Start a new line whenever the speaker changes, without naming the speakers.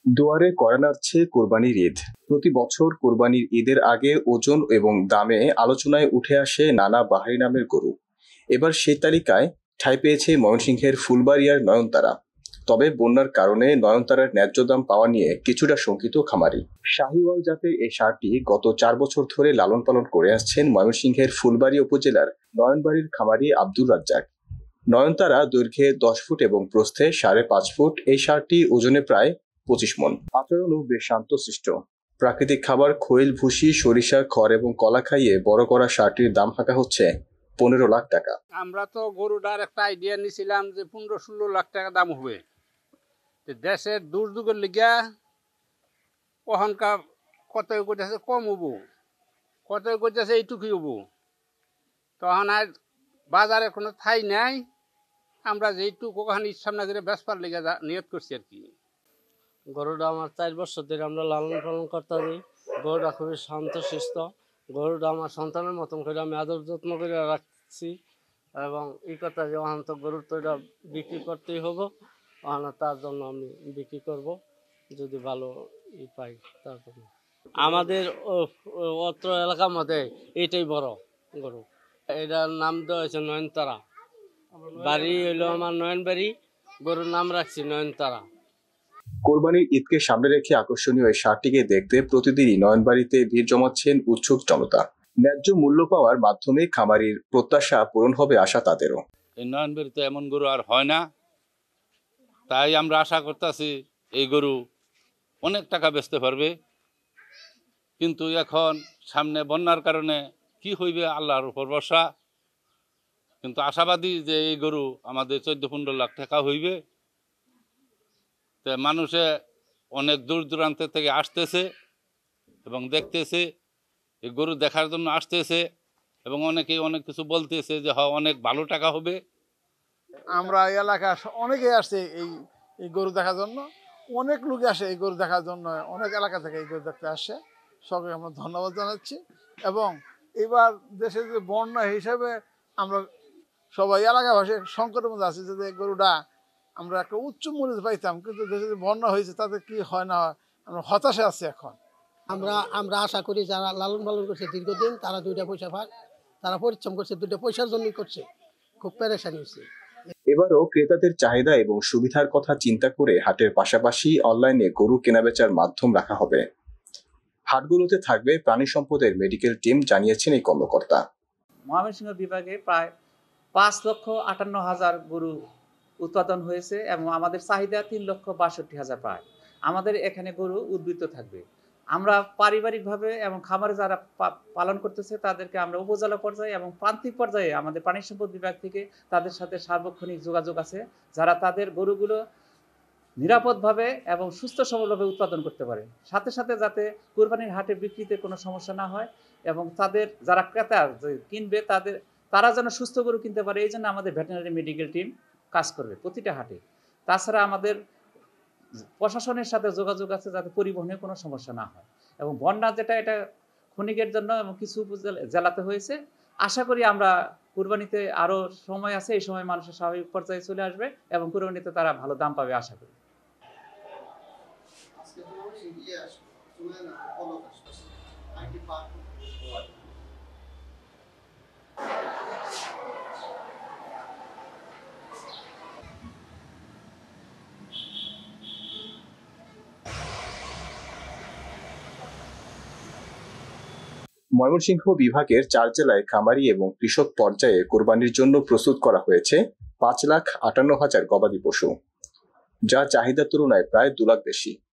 দুয়ারে কড়া নাড়ছে কোরবানির ঈদ। প্রতি বছর কোরবানির ঈদের আগে ওজন এবং দামে আলোচনায় উঠে আসে নানা বাহারি নামের গরু। এবার সেই তালিকায় ঠাঁই পেয়েছে ময়মনসিংহের ফুলবাড়িয়ার নয়নতারা। তবে বন্যার কারণে নয়নতারার ন্যায্য দাম পাওয়া নিয়ে কিছুটা শঙ্কিত খামারি। শাহিওয়াল জাতের এই ষাঁড়টি গত ৪ বছর ধরে লালন পালন করে আসছেন ময়মনসিংহের ফুলবাড়ী উপজেলার নয়নবাড়ির খামারি আব্দুর রাজ্জাক। নয়নতারা দৈর্ঘ্যে ১০ ফুট এবং প্রস্থে ৫.৫ ফুট। এই ষাঁড়টি ওজনে প্রায় ২৫ মণ। আচরণও বেশ শান্তশিষ্ট। প্রাকৃতিক খাবার খৈল, ভুসি, সরিষা, খড় এবং কলা খাইয়ে বড় করা ষাঁড়টির দাম হাঁকা হচ্ছে ১৫ লাখ টাকা।
আমরা তো গরুটার একটা আইডিয়া নিছিলাম যে ১৫-১৬ লাখ টাকা দাম হবে। দেশের দুর্যোগের লিগা ওখানকার কত করতেছে কম হবো, কত করতেছে এইটুকুই হবো। তখন আর বাজারে কোনো ঠাই নাই। আমরা যেইটুকু ওখানে ইচ্ছা না করে বেচবার লেগে নিয়ত করছি আর কি।
গরুটা আমার ৪ বছর ধরে আমরা লালন পালন করতেছি। গরুটা খুবই শান্তশিষ্ট। গরুটা আমার সন্তানের মতন করে আমি আদর যত্ন করে রাখছি এবং এই কথা যে ওখান তো গরুর তো এটা বিক্রি করতেই হবো, ওখানে তার জন্য আমি বিক্রি করব যদি ভালো পাই তার জন্য। আমাদের অত্র এলাকার মধ্যে এইটাই বড় গরু। এটার নাম দেওয়া হয়েছে নয়নতারা। বাড়ি হইলো আমার নয়নবাড়ি, গরুর নাম রাখছি নয়নতারা।
কোরবানির ঈদকে সামনে রেখে আকর্ষণীয় এই ষাঁড়টিকে দেখতে প্রতিদিনই নয়নবাড়িতে ভিড় জমাচ্ছেন উৎসুক জনতা। ন্যায্য মূল্য পাওয়ার মাধ্যমে খামারির প্রত্যাশা পূরণ হবে আশা তাদেরও।
এই নয়নবাড়িতে এমন গরু আর হয় না, তাই আমরা আশা করতেছি এই গরু অনেক টাকা বেচতে পারবে। কিন্তু এখন সামনে বন্যার কারণে কি হইবে আল্লাহর উপর ভরসা। কিন্তু আশাবাদী যে এই গরু আমাদের ১৪-১৫ লাখ টাকা হইবে। মানুষে অনেক দূর দূরান্ত থেকে আসতেছে এবং দেখতেছে, এই গরু দেখার জন্য আসতেছে এবং অনেকেই অনেক কিছু বলতেছে যে অনেক ভালো টাকা হবে।
আমরা এলাকা অনেকেই আসছে এই গরু দেখার জন্য, অনেক লোক আসে এই গরু দেখার জন্য, অনেক এলাকা থেকে এই গরু দেখতে আসে। সকলকে আমরা ধন্যবাদ জানাচ্ছি। এবং এবার দেশের যে বন্যা হিসাবে আমরা সবাই এলাকাবাসী সংকটের মধ্যে আছি যে গরুটা আমরা একটা উচ্চ মূল্য পাইতাম, কিন্তু দেশে যে বন্যা হয়েছে তাতে কি হয় না হয় আমরা হতাশে আছি। এখন
আমরা আশা করি যারা লালন পালন করছে দীর্ঘদিন তারা 2টা পয়সা পাক, তারা পরিশ্রম করছে, 2টা পয়সার জন্যই করছে, খুব পেরেশানি হচ্ছে।
এবারও ক্রেতাদের চাহিদা এবং সুবিধার কথা চিন্তা করে হাটের পাশাপাশি অনলাইনে গরু কেনাবেচার মাধ্যম রাখা হবে। হাটগুলোতে থাকবে প্রাণী সম্পদের মেডিকেল টিম, জানিয়েছেন এই কর্মকর্তা।
ময়মনসিংহ বিভাগে প্রায় 5,58,000 গরু উৎপাদন হয়েছে এবং আমাদের চাহিদা 3,62,000 প্রায়। আমাদের এখানে গরু উদ্বৃত্ত থাকবে। আমরা পারিবারিকভাবে এবং খামারে যারা পালন করতেছে তাদেরকে আমরা উপজেলা পর্যায়ে এবং প্রান্তিক পর্যায়ে আমাদের প্রাণী সম্পদ বিভাগ থেকে তাদের সাথে সার্বক্ষণিক যোগাযোগ আছে, যারা তাদের গরুগুলো নিরাপদভাবে এবং সুস্থ সবলভাবে উৎপাদন করতে পারে। সাথে সাথে যাতে কোরবানির হাটে বিক্রিতে কোনো সমস্যা না হয় এবং তাদের যারা ক্রেতা কিনবে তারা যেন সুস্থ গরু কিনতে পারে, এই জন্য আমাদের ভেটেরিনারি মেডিকেল টিম কাজ করবে প্রতিটা হাটে। তাছাড়া আমাদের প্রশাসনের সাথে যোগাযোগ আছে যাতে পরিবহনে কোনো সমস্যা না হয়। এবং বন্যা যেটা এটা ক্ষণিকের জন্য এবং কিছু জেলাতে হয়েছে, আশা করি আমরা কুরবানিতে আরও সময় আছে, এই সময় মানুষের স্বাভাবিক পর্যায়ে চলে আসবে এবং কুরবানিতে তারা ভালো দাম পাবে আশা করি।
ময়মনসিংহ বিভাগের 4 জেলায় খামারি এবং কৃষক পর্যায়ে কোরবানির জন্য প্রস্তুত করা হয়েছে 5,58,000 গবাদি পশু, যা চাহিদার তুলনায় প্রায় 2 লাখ বেশি।